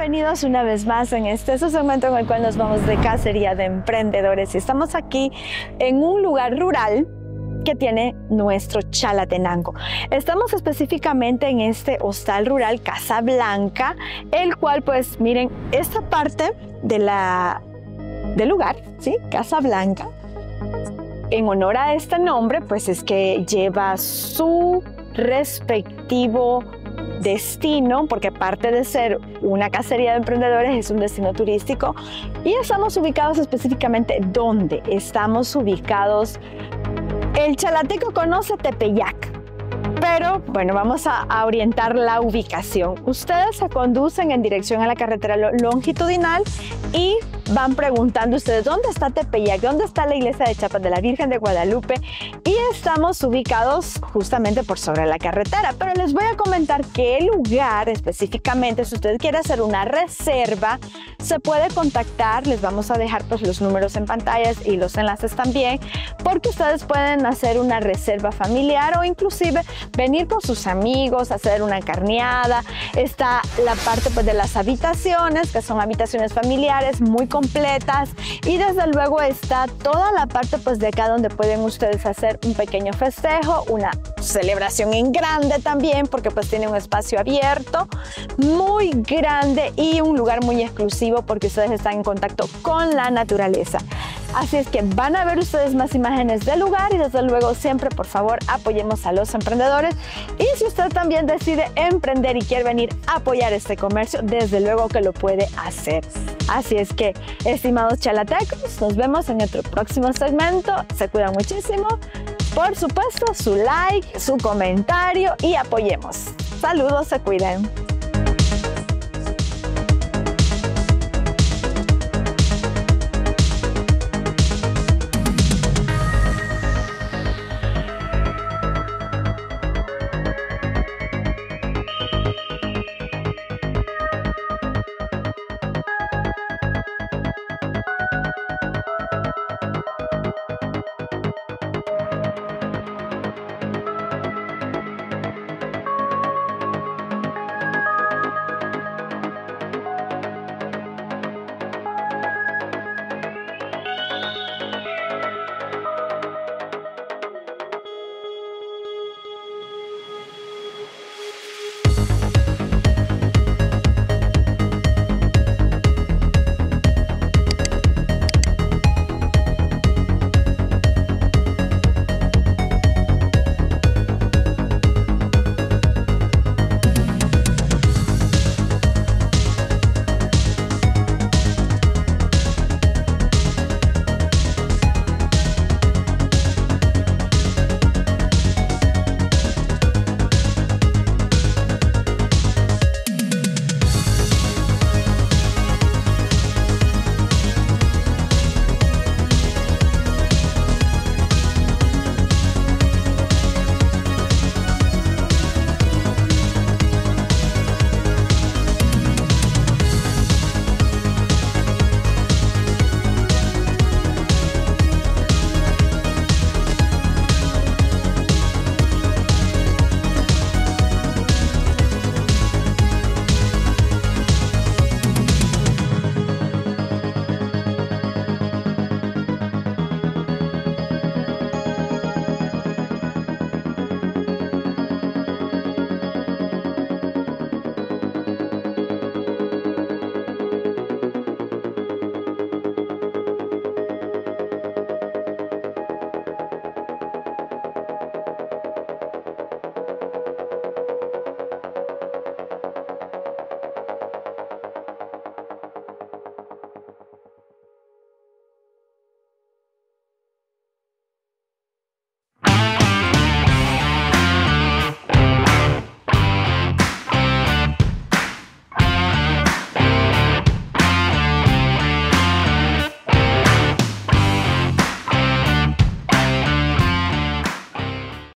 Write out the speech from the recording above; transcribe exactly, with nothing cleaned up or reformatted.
bienvenidos una vez más en este su segmento en el cual nos vamos de cacería de emprendedores. Y estamos aquí en un lugar rural que tiene nuestro Chalatenango. Estamos específicamente en este hostal rural Casa Blanca, el cual, pues miren, esta parte de la, del lugar, ¿sí? Casa Blanca, en honor a este nombre, pues es que lleva su respectivo destino, porque aparte de ser una cacería de emprendedores, es un destino turístico. Y estamos ubicados específicamente ¿dónde? Estamos ubicados, el chalateco conoce Tepeyac, pero bueno, vamos a, a orientar la ubicación. Ustedes se conducen en dirección a la carretera longitudinal y van preguntando ustedes dónde está Tepeyac, dónde está la iglesia de Chiapas de la Virgen de Guadalupe, y estamos ubicados justamente por sobre la carretera. Pero les voy a comentar qué lugar específicamente, si usted quiere hacer una reserva, se puede contactar. Les vamos a dejar pues los números en pantallas y los enlaces también, porque ustedes pueden hacer una reserva familiar o inclusive venir con sus amigos, hacer una carneada. Está la parte pues de las habitaciones, que son habitaciones familiares muy completas, y desde luego está toda la parte pues de acá donde pueden ustedes hacer un pequeño festejo, una celebración en grande también, porque pues tiene un espacio abierto muy grande y un lugar muy exclusivo, porque ustedes están en contacto con la naturaleza. Así es que van a ver ustedes más imágenes del lugar, y desde luego siempre, por favor, apoyemos a los emprendedores. Y si usted también decide emprender y quiere venir a apoyar este comercio, desde luego que lo puede hacer. Así es que, estimados chalatecos, nos vemos en nuestro próximo segmento. Se cuidan muchísimo. Por supuesto, su like, su comentario y apoyemos. Saludos, se cuidan.